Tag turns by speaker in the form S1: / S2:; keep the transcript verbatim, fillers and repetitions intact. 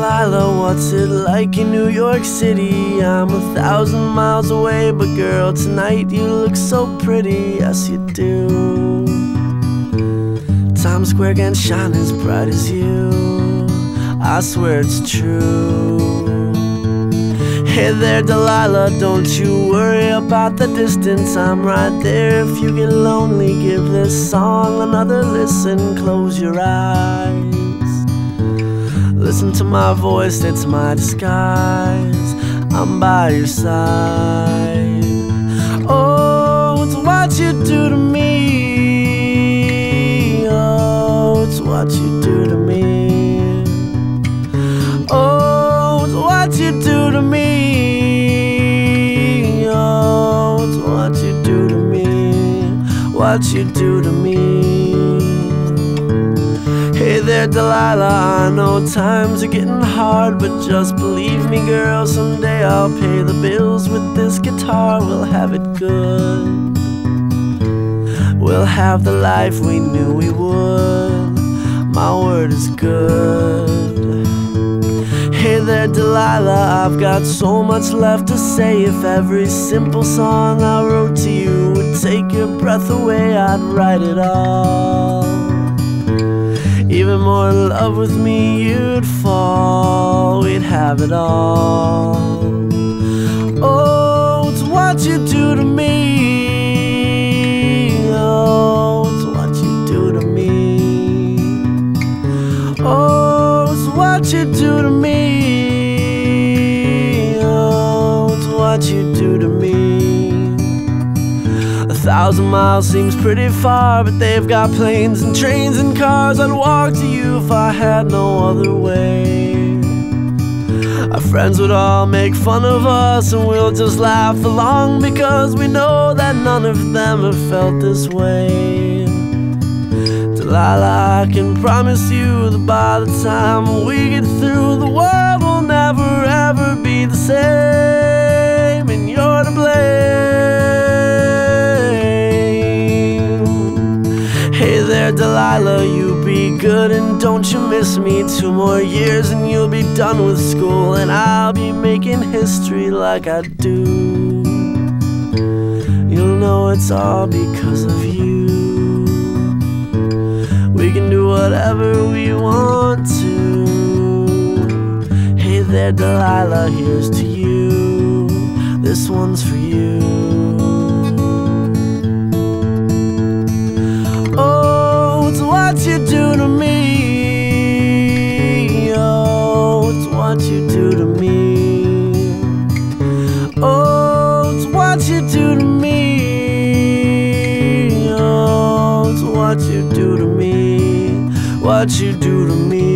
S1: Delilah, what's it like in New York City? I'm a thousand miles away, but girl, tonight you look so pretty, yes you do. Times Square can't shine as bright as you, I swear it's true. Hey there, Delilah, don't you worry about the distance, I'm right there. If you get lonely, give this song another listen. Close your eyes, listen to my voice, it's my disguise. I'm by your side. Oh, it's what you do to me. Oh, it's what you do to me. Oh, it's what you do to me. Oh, it's what you do to me. What you do to me. Hey there, Delilah, I know times are getting hard, but just believe me, girl, someday I'll pay the bills with this guitar. We'll have it good, we'll have the life we knew we would. My word is good. Hey there, Delilah, I've got so much left to say. If every simple song I wrote to you would take your breath away, I'd write it all. Even more in love with me you'd fall, we'd have it all. Oh, it's what you do to me. Oh, it's what you do to me. Oh, it's what you do to me. Oh, it's what you do to me. A thousand miles seems pretty far, but they've got planes and trains and cars. I'd walk to you if I had no other way. Our friends would all make fun of us, and we'll just laugh along, because we know that none of them have felt this way. Delilah, I can promise you that by the time we get through, the world will never ever be the same, and you're to blame. Hey there, Delilah, you be good and don't you miss me. Two more years and you'll be done with school, and I'll be making history like I do. You'll know it's all because of you. We can do whatever we want to. Hey there, Delilah, here's to you. This one's for you. What you do to me. Oh, it's what you do to me. Oh, it's what you do to me. Oh, it's what you do to me. What you do to me.